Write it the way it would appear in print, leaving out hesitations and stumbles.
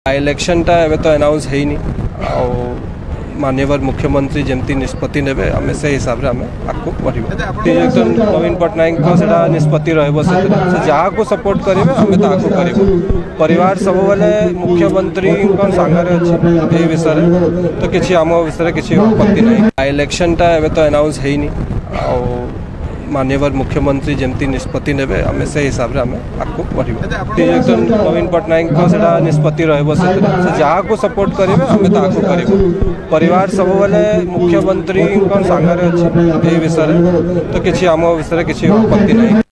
Election टा एबे तो अनाउंस हेनी माननीय मुख्यमंत्री जमती निष्पत्ति ने आम से हिसाब से आम आगे बढ़ नवीन पट्टनायक से निष्पत्ति से जहाँ को सपोर्ट करेंगे आम ताको करूँ परिवार सब बेले मुख्यमंत्री सांगे अच्छे विषय तो किसी आम विषय किसी आपत्ति ना इलेक्शन टा एबे तो अनाउंस हेनी माननीय मुख्यमंत्री जमती निष्पत्ति ने आम से हिसाब से आम आगे बढ़ नवीन पट्टनायक से निष्पत्ति से जहाँ को सपोर्ट करेंगे आम ताको करूँ परिवार सब बेले मुख्यमंत्री सांगे अच्छे विषय तो किसी आम विषय किसी आपत्ति ना।